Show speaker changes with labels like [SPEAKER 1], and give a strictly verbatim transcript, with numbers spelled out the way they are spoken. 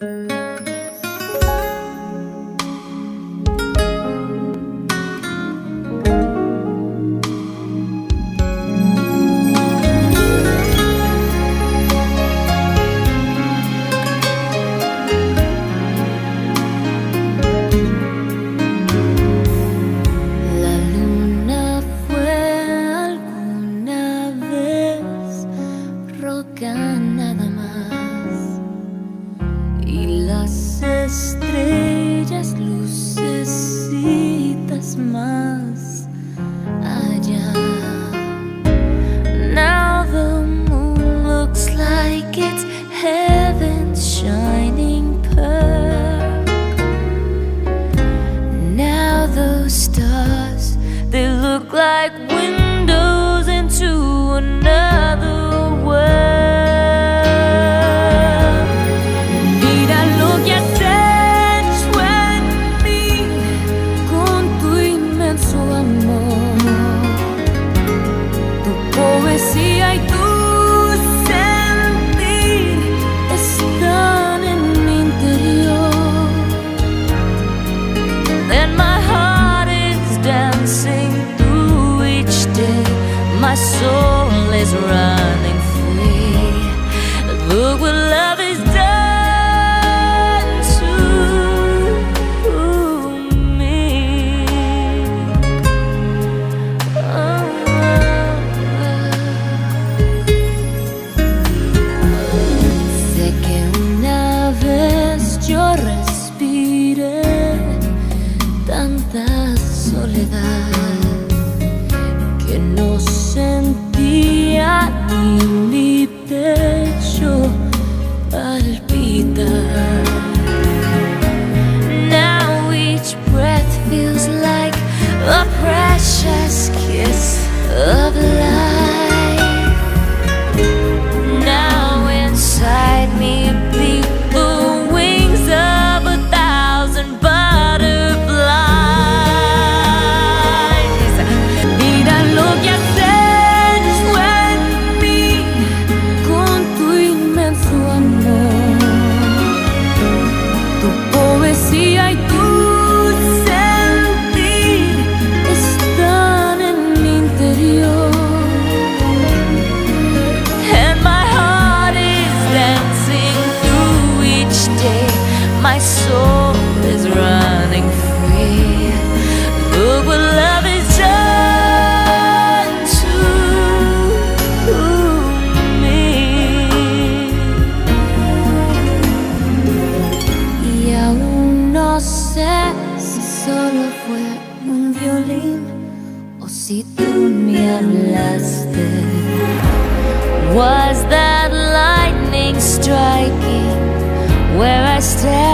[SPEAKER 1] Nada más, y las estrellas lucecitas más allá. Now the moon looks like it's heaven's shining pearl. Now those stars, they look like windows into another world.
[SPEAKER 2] Poesía y tu sentir están en mi interior.
[SPEAKER 1] Then my heart is dancing through each day. My soul is running free. Look what love is done to me. Oh. Yo respiré tanta soledad que no sentía ni mi pecho palpitar. Now each breath feels like a precious kiss of life. Now inside me beat
[SPEAKER 2] y tu sentir están en mi interior.
[SPEAKER 1] And my heart is dancing through each day. My soul is running free. Look what love is done to me.
[SPEAKER 2] Y aún no sé si solo fue un violín o si tú me hablaste.
[SPEAKER 1] Was that lightning striking where I stand?